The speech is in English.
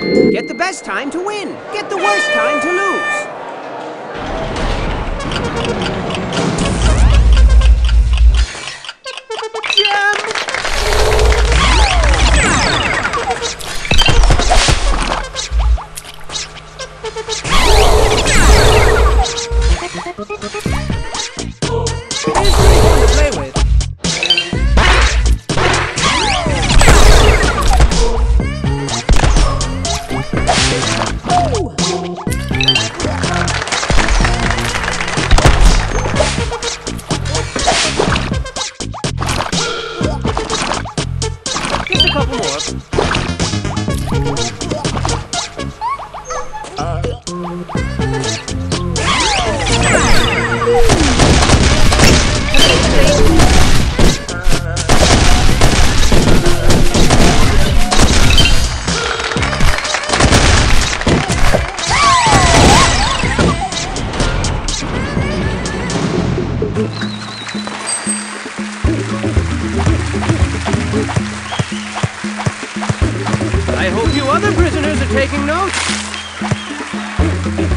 Get the best time to win. Get the worst time to lose. I hope you other prisoners are taking notes.